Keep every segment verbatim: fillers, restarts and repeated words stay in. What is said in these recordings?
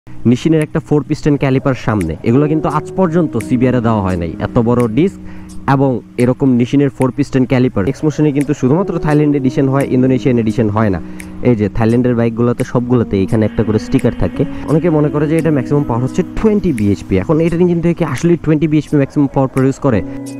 নিশিনের একটা four piston caliper সামনে, এগুলো কিন্তু আজ পর্যন্ত সিবিআরে দেওয়া হয় নাই। এত বড় ডিস্ক এবং এরকম নিশিনের ফোর পিস্টন ক্যালিপার এক্সমোশনে কিন্তু শুধুমাত্র থাইল্যান্ড এডিশন হয়, ইন্দোনেশিয়ান এডিশন হয় না। এই যে থাইল্যান্ডের বাইকগুলোতে সবগুলোতে এখানে একটা করে স্টিকার থাকে। অনেকে মনে করে যে এটা ম্যাক্সিমাম পাওয়ার হচ্ছে টোয়েন্টি বিএইচপি। এখন এটার ইঞ্জিন থেকে আসলে twenty BHP maximum power produce করে?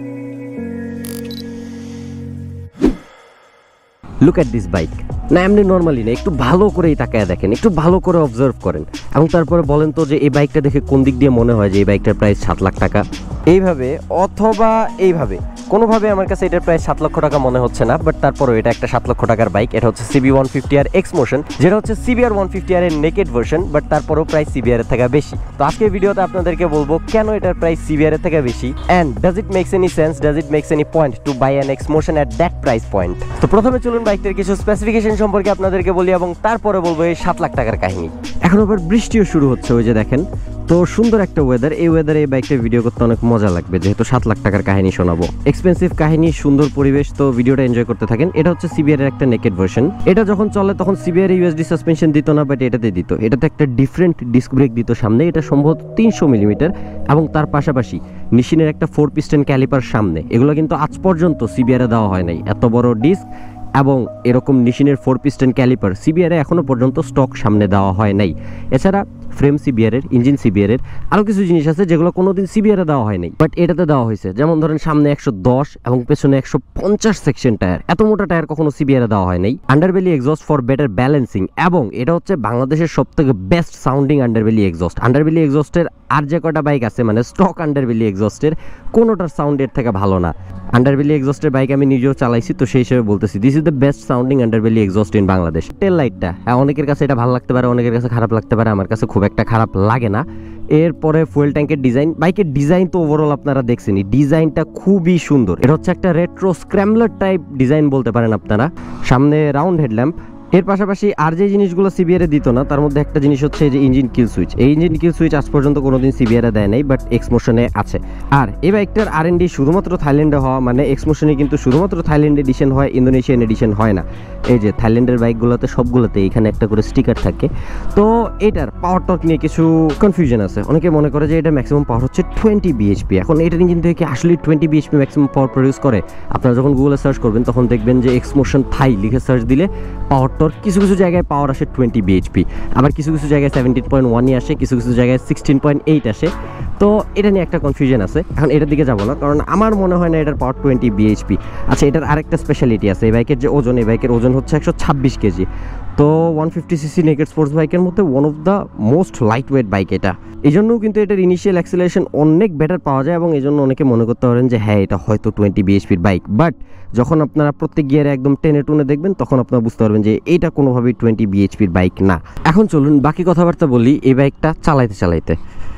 Look at this bike. না এমনি নর্মালি না, একটু ভালো করেই তাকায় দেখেন, একটু ভালো করে অবজার্ভ করেন এবং তারপরে বলেন তো যে এই বাইকটা দেখে কোন দিক দিয়ে মনে হয় যে এই বাইকটার প্রাইস সাত লাখ টাকা। এইভাবে অথবা এইভাবে কোনোভাবে আমার কাছে এটার প্রাইস সাত লক্ষ টাকা মনে হচ্ছে না, বাট তারপরেও এটা একটা সাত লক্ষ টাকার বাইক। এটা হচ্ছে CB one fifty R ExMotion, যেটা হচ্ছে সিবিআর ওয়ান ফিফটি আর এর নেকেড ভার্সন, বাট তারপরেও প্রাইস সিবিআর এর থেকে বেশি। তো আজকে ভিডিওতে আপনাদেরকে বলবো কেন এটার প্রাইস সিবিআর এর থেকে বেশি, and does it makes any sense, does it makes any point to buy an ExMotion at that price point. তো প্রথমে চলুন বাইকটার কিছু স্পেসিফিকেশন সম্পর্কে আপনাদেরকে বলি এবং তারপরে বলবো এই সাত লাখ টাকার কাহিনী। এখন আবার বৃষ্টিও শুরু হচ্ছে, ওই যে দেখেন। তো সুন্দর একটা ওয়েদার, এই ওয়েদারে এই বাইকটা ভিডিও করতে অনেক মজা লাগবে, যেহেতু সাত লাখ টাকার কাহিনী শোনাবো। এক্সপেন্সিভ কাহিনী, সুন্দর পরিবেশ, তো ভিডিওটা এনজয় করতে থাকেন। এটা হচ্ছে সিবিআর এর একটা নেকেড ভার্সন। এটা যখন চলে তখন সিবিআর ইউএসডি সাসপেনশন দিত না, বাট এটাতে দিত। এটাতে একটা ডিফারেন্ট ডিস্ক ব্রেক দিত সামনে, এটা সম্ভবত তিনশো মিলিমিটার, এবং তার পাশাপাশি নিশিনের একটা ফোর পিস্টন ক্যালিপার সামনে, এগুলো কিন্তু আজ পর্যন্ত সিবিআরে দেওয়া হয় নাই। এত বড় ডিস্ক এবং এরকম নিশিনের ফোর পিস্টন ক্যালিপার সিবিআরে এখনো পর্যন্ত স্টক সামনে দেওয়া হয় নাই। এছাড়া ফ্রেম সিবিআরের, ইঞ্জিন সিবিআরের, আরও কিছু জিনিস আছে যেগুলো কোনোদিন সিবিআরে দেওয়া হয় নাই, বাট এটাতে দেওয়া হয়েছে। যেমন ধরেন সামনে একশো দশ এবং পেছনে একশো পঞ্চাশ সেকশন টায়ার। এত মোটা টায়ার কখনো সিবিআরে দেওয়া হয় নাই। Underbelly exhaust for better balancing, এবং এটা হচ্ছে বাংলাদেশের সব থেকে best sounding underbelly exhaust. Underbelly এক্সস্টের আর যে কটা বাইক আছে, মানে স্টক আন্ডারবেলি এক্সস্টের কোনোটার সাউন্ডের থেকে ভালো না। আন্ডারবেলি এক্সস্টের বাইক আমি নিজেও চালাইছি, তো সেই হিসেবে বলতেছি this is the best sounding underbelly exhaust in Bangladesh. Tail লাইটটা, হ্যাঁ অনেকের কাছে এটা ভালো লাগতে পারে, অনেকের কাছে খারাপ লাগতে পারে, আমার কাছে খুব একটা খারাপ লাগে না। এরপরে ফুয়েল ট্যাঙ্কের ডিজাইন, বাইকের ডিজাইন তো ওভারঅল আপনারা দেখছেনই, ডিজাইনটা খুবই সুন্দর। এটা হচ্ছে একটা রেট্রো স্ক্র্যাম্বলার টাইপ ডিজাইন বলতে পারেন আপনারা। সামনে রাউন্ড হেডল্যাম্প। এর পাশাপাশি আর যে জিনিসগুলো সিবিআরে দিত না তার মধ্যে একটা জিনিস হচ্ছে যে ইঞ্জিন কিল সুইচ। এই ইঞ্জিন কিল সুইচ আজ পর্যন্ত কোনোদিন সিবিআরে দেয় নাই, বাট এক্সমোশনে আছে। আর এই বাইকটার আর এন ডি শুধুমাত্র থাইল্যান্ডে হওয়া, মানে এক্সমোশনে কিন্তু শুধুমাত্র থাইল্যান্ড এডিশন হয়, ইন্দোনেশিয়ান এডিশন হয় না। এই যে থাইল্যান্ডের বাইকগুলোতে সবগুলোতে এখানে একটা করে স্টিকার থাকে। তো এটার পাওয়ার টর্ক নিয়ে কিছু কনফিউশন আছে। অনেকে মনে করে যে এটা ম্যাক্সিমাম পাওয়ার হচ্ছে টোয়েন্টি বিএইচপি। এখন এটার ইঞ্জিন থেকে আসলে twenty BHP maximum power produce করে? আপনারা যখন গুগলে সার্চ করবেন তখন দেখবেন যে এক্সমোশন থাই লিখে সার্চ দিলে পাওয়ার টর্ক কিছু কিছু জায়গায় পাওয়ার আসে টোয়েন্টি বিএইচপি, আবার কিছু কিছু জায়গায় সেভেন্টিন পয়েন্ট ওয়ানই আসে, কিছু কিছু জায়গায় সিক্সটিন পয়েন্ট এইট আসে। তো এটা নিয়ে একটা কনফিউশন আছে। এখন এটার দিকে যাবো না, কারণ আমার মনে হয় না এটার পাওয়ার টোয়েন্টি বিএইচপি। আচ্ছা, এটার আরেকটা স্পেশালিটি আছে। এই বাইকের যে ওজন, এই বাইকের ওজন হচ্ছে একশো ছাব্বিশ কেজি। তো one fifty CC naked sports বাইকের মধ্যে one of the most light weight bike এটা। এই জন্যও কিন্তু এটার ইনিশিয়াল অ্যাক্সিলারেশন অনেক বেটার পাওয়া যায়, এবং এই জন্য অনেকে মনে করতে পারেন যে হ্যাঁ এটা হয়তো টোয়েন্টি বিএইচপির বাইক। বাট যখন আপনারা প্রত্যেক গিয়ারে একদম টেনে টুনে দেখবেন তখন আপনারা বুঝতে পারবেন যে এটা কোনোভাবেই টোয়েন্টি বিএইচপির বাইক না। এখন চলুন বাকি কথাবার্তা বলি এই বাইকটা চালাইতে চালাইতে।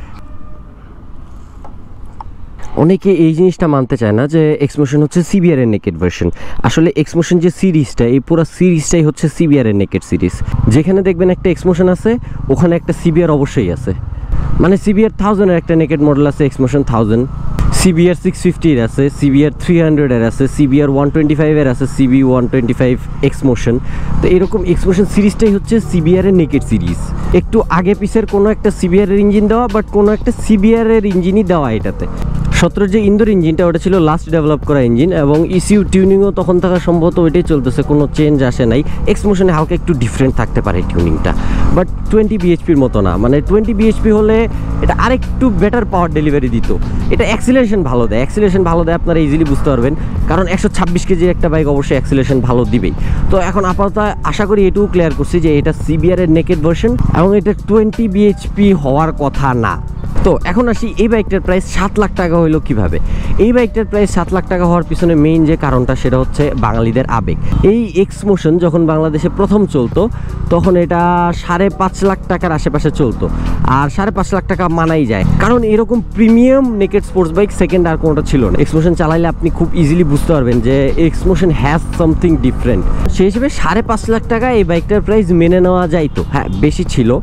অনেকে এই জিনিসটা মানতে চায় না যে এক্সমোশন হচ্ছে সিবিআর এর নেকেড ভার্সন। আসলে এক্সমোশন যে সিরিজটা, এই পুরো সিরিজটাই হচ্ছে সিবিআর এর নেকেড সিরিজ। যেখানে দেখবেন একটা এক্সমোশন আছে, ওখানে একটা সিবিআর অবশ্যই আছে। মানে সিবিআর থাউজেন্ডের একটা নেকেড মডেল আছে, এক্সমোশন থাউজেন্ড। সিবিআর সিক্স ফিফটির আছে, সিবিআর থ্রি হান্ড্রেডের আছে, সিবিআর ওয়ান টোয়েন্টি ফাইভের আছে, CB one twenty five ExMotion. তো এরকম এক্সমোশন সিরিজটাই হচ্ছে সিবিআর এর নেকেড সিরিজ। একটু আগে পিছের কোনো একটা সিবিআর এর ইঞ্জিন দেওয়া, বাট কোনো একটা সিবিআর এর ইঞ্জিনই দেওয়া এটাতে। সতেরো যে ইন্দোর ইঞ্জিনটা, ওটা ছিল লাস্ট ডেভেলপ করা ইঞ্জিন, এবং ইসিউ টিউনিংও তখন থাকা সম্ভবত ওইটাই চলতেছে, কোনো চেঞ্জ আসে নাই। এক্সমোশনে হালকা একটু ডিফারেন্ট থাকতে পারে টিউনিংটা, বাট টোয়েন্টি বিএইচপির মতো না। মানে টোয়েন্টি বিএইচপি হলে এটা আরেকটু বেটার পাওয়ার ডেলিভারি দিত। এটা অ্যাক্সিলারেশন ভালো দেয়, অ্যাক্সিলারেশন ভালো দেয় আপনারা ইজিলি বুঝতে পারবেন, কারণ একশো ছাব্বিশ কেজির একটা বাইক অবশ্যই অ্যাক্সিলারেশন ভালো দিবেই। তো এখন আপাতত আশা করি এটুকু ক্লিয়ার করছি যে এটা সিবিআর এর নেকেড ভার্সন এবং এটা টোয়েন্টি বিএইচপি হওয়ার কথা না। তো এখন আসি এই বাইকটার প্রাইস সাত লাখ টাকা হইলো কিভাবে। এই বাইকটার প্রাইস সাত লাখ টাকা হওয়ার পিছনে মেইন যে কারণটা সেটা হচ্ছে বাঙালিদের আবেগ। এই এক্সমোশন যখন বাংলাদেশে প্রথম চলতো তখন এটা সাড়ে পাঁচ লাখ টাকার আশেপাশে চলতো, আর সাড়ে পাঁচ লাখ টাকা মানাই যায়, কারণ এরকম premium naked sports bike second আর কোনোটা ছিল না। এক্সমোশন চালাইলে আপনি খুব ইজিলি বুঝতে পারবেন যে এক্সমোশন হ্যাজ সামথিং ডিফারেন্ট। সেই হিসেবে সাড়ে পাঁচ লাখ টাকা এই বাইকটার প্রাইস মেনে নেওয়া যাইতো। হ্যাঁ বেশি ছিল,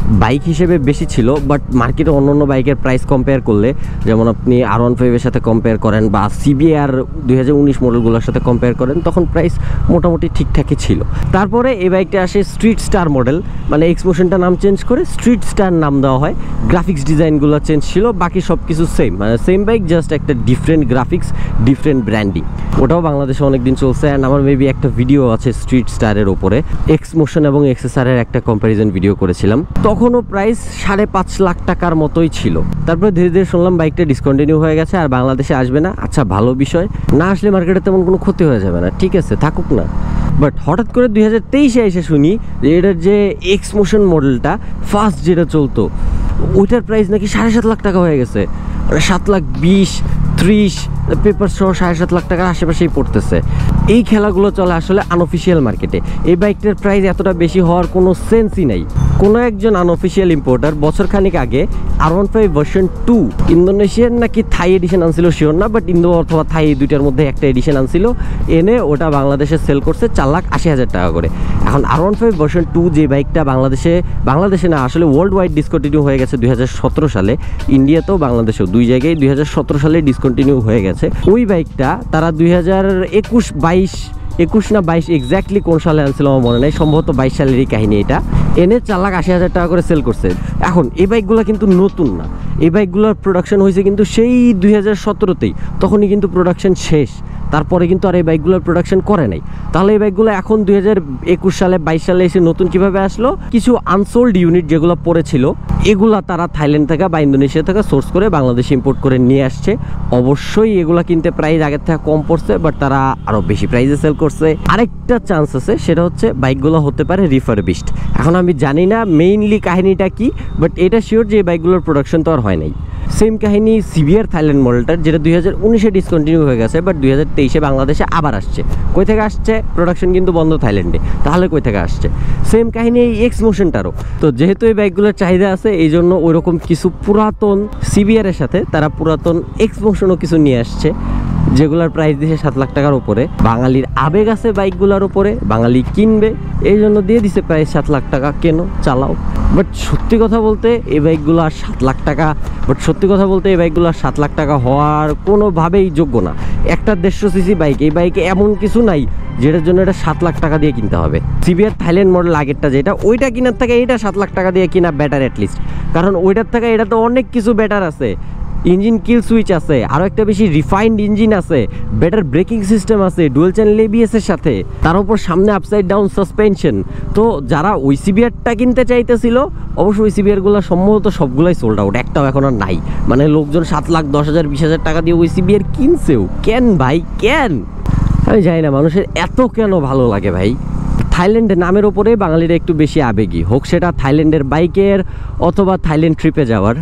বাইক হিসেবে বেশি ছিল, বাট মার্কেটে অন্য অন্য বাইকের প্রাইস কম্পেয়ার করলে, যেমন আপনি আর ওয়ান ফাইভের সাথে কম্পেয়ার করেন বা সিবিআর দুই হাজার উনিশ মডেলগুলোর সাথে কম্পেয়ার করেন, তখন প্রাইস মোটামুটি ঠিকঠাকই ছিল। তারপরে এই বাইকটা আসে স্ট্রিট স্টার মডেল, মানে এক্সমোশনটা নাম চেঞ্জ করে স্ট্রিট স্টার নাম দেওয়া হয়। গ্রাফিক্স ডিজাইনগুলো চেঞ্জ ছিল, বাকি সব কিছু সেম, মানে সেম বাইক, জাস্ট একটা ডিফারেন্ট গ্রাফিক্স, ডিফারেন্ট ব্র্যান্ডিং। ওটাও বাংলাদেশে অনেকদিন চলছে, অ্যান্ড আমার মেবি একটা ভিডিও আছে স্ট্রিট স্টারের ওপরে, এক্সমোশন এবং এক্সএসআরের একটা কম্প্যারিজন ভিডিও করেছিলাম। তখনও প্রাইস সাড়ে পাঁচ লাখ টাকার মতোই ছিল। তারপরে ধীরে ধীরে শুনলাম বাইকটা ডিসকন্টিনিউ হয়ে গেছে আর বাংলাদেশে আসবে না। আচ্ছা, ভালো বিষয়, না আসলে মার্কেটে তেমন কোনো ক্ষতি হয়ে যাবে না, ঠিক আছে, থাকুক না। বাট হঠাৎ করে দুই হাজার তেইশে এসে শুনি যে এটার যে এক্সমোশন মডেলটা ফার্স্ট যেটা চলতো, ওইটার প্রাইস নাকি সাড়ে সাত লাখ টাকা হয়ে গেছে। মানে সাত লাখ বিশ ত্রিশ পেপার সহ সাড়ে সাত লাখ টাকার আশেপাশেই পড়তেছে। এই খেলাগুলো চলে আসলে আনঅফিসিয়াল মার্কেটে। এই বাইকটার প্রাইস এতটা বেশি হওয়ার কোনো সেন্সই নাই। কোনো একজন আনঅফিসিয়াল ইম্পোর্টার বছর খানিক আগে R one five version two Indonesian নাকি থাই এডিশন আনছিল, শিওর না, বাট ইন্দো অথবা থাই এই দুইটার মধ্যে একটা এডিশন আনছিল, এনে ওটা বাংলাদেশে সেল করছে চার লাখ আশি হাজার টাকা করে। এখন R one five version two যে বাইকটা বাংলাদেশে বাংলাদেশে না আসলে ওয়ার্ল্ড ওয়াইড ডিসকন্টিনিউ হয়ে গেছে দুই হাজার সতেরো সালে, ইন্ডিয়াতেও বাংলাদেশেও দুই জায়গায় দুই হাজার সতেরো সালে ডিসকন্টিনিউ হয়ে গেছে। ওই বাইকটা তারা দুই হাজার একুশ বাইশ একুশ না বাইশ এক্স্যাক্টলি কোন সালে আনছিল আমার মনে নেই, সম্ভবত বাইশ সালেরই কাহিনী। এটা এনে চার লাখ আশি হাজার টাকা করে সেল করছে। এখন এই বাইকগুলো কিন্তু নতুন না, এই বাইকগুলোর প্রোডাকশন হয়েছে কিন্তু সেই দুই হাজার সতেরোতেই, তখনই কিন্তু প্রোডাকশন শেষ। তারপরে কিন্তু আর এই বাইকগুলোর প্রোডাকশন করে নাই। তাহলে এই বাইকগুলো এখন দুই হাজার একুশ সালে বাইশ সালে এসে নতুন কিভাবে আসলো? কিছু আনসোল্ড ইউনিট যেগুলো পড়েছিল, এগুলা তারা থাইল্যান্ড থেকে বা ইন্দোনেশিয়া থেকে সোর্স করে বাংলাদেশে ইম্পোর্ট করে নিয়ে আসছে। অবশ্যই এগুলা কিনতে প্রাইস আগের থেকে কম পড়ছে, বাট তারা আরও বেশি প্রাইসে সেল করছে। আরেকটা চান্স আছে, সেটা হচ্ছে বাইকগুলো হতে পারে রিফারবিশড। এখন আমি জানি না মেইনলি কাহিনীটা কি, বাট এটা শিওর যে এই বাইকগুলোর প্রোডাকশন তো আর হয় নাই। সেম কাহিনী সিভিআর থাইল্যান্ড মডেলটার, যেটা দুই হাজার উনিশে ডিসকন্টিনিউ হয়ে গেছে, বাট দুই হাজার তেইশে বাংলাদেশে আবার আসছে। কই থেকে আসছে? প্রোডাকশন কিন্তু বন্ধ থাইল্যান্ডে। তাহলে কই থেকে আসছে? সেম কাহিনী এই এক্সমোশনটারও। তো যেহেতু এই বাইকগুলোর চাহিদা আছে, এই জন্য ওইরকম কিছু পুরাতন সিভিআরের সাথে তারা পুরাতন এক্সমোশনও কিছু নিয়ে আসছে, যেগুলোর প্রাইস দিয়েছে সাত লাখ টাকার উপরে। বাঙালির আবেগ আছে বাইকগুলোর উপরে, বাঙালি কিনবে, এই জন্য দিয়ে দিছে প্রাইস সাত লাখ টাকা, কেন চালাও। বাট সত্যি কথা বলতে এই বাইকগুলো আর সাত লাখ টাকা বাট সত্যি কথা বলতে এই বাইকগুলো আর সাত লাখ টাকা হওয়ার কোনোভাবেই যোগ্য না। একটা দেড়শো সিসি বাইক, এই বাইকে এমন কিছু নাই যেটার জন্য এটা সাত লাখ টাকা দিয়ে কিনতে হবে। সিবিআর থাইল্যান্ড মডেল আগেরটা যেটা, ওইটা কিনার থেকে এইটা সাত লাখ টাকা দিয়ে কিনা বেটার অ্যাটলিস্ট, কারণ ওইটার থেকে এটা তো অনেক কিছু বেটার আছে। ইঞ্জিন কিল সুইচ আছে, আরও একটা বেশি রিফাইন্ড ইঞ্জিন আছে, বেটার ব্রেকিং সিস্টেম আছে ডুয়েল চ্যানেল এবিএস এর সাথে, তার উপর সামনে আপসাইড ডাউন সাসপেনশন। তো যারা ওই সিবিআরটা কিনতে চাইতেছিল, অবশ্যই ওই সিবিআরগুলো সম্ভবত সবগুলাই সোল্ড আউট, একটাও এখন আর নাই। মানে লোকজন সাত লাখ দশ হাজার বিশ হাজার টাকা দিয়ে ওই সিবিআর কিনছেও। কেন ভাই, কেন? আমি জানি না মানুষের এত কেন ভালো লাগে ভাই। থাইল্যান্ডের নামের ওপরে বাঙালিরা একটু বেশি আবেগী, হোক সেটা থাইল্যান্ডের বাইকের অথবা থাইল্যান্ড ট্রিপে যাওয়ার।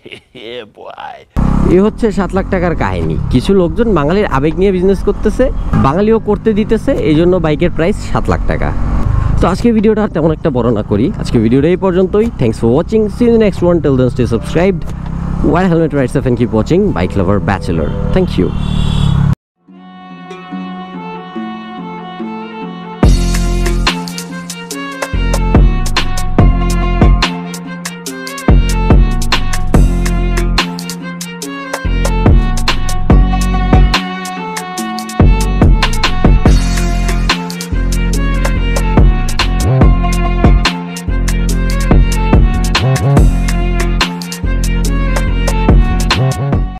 এ হচ্ছে সাত লাখ টাকার কাহিনী। কিছু লোকজন বাঙালির আবেগ নিয়ে বিজনেস করতেছে, বাঙালিও করতে দিতেছে, এই জন্য বাইকের প্রাইস সাত লাখ টাকা। তো আজকে ভিডিওটা তেমন একটা বড় না করি, আজকে ভিডিওটা এই পর্যন্তই। Thanks for watching, see you in the next one, till then stay subscribed, wear helmet rides off and keep watching bike lover bachelor. Thank you.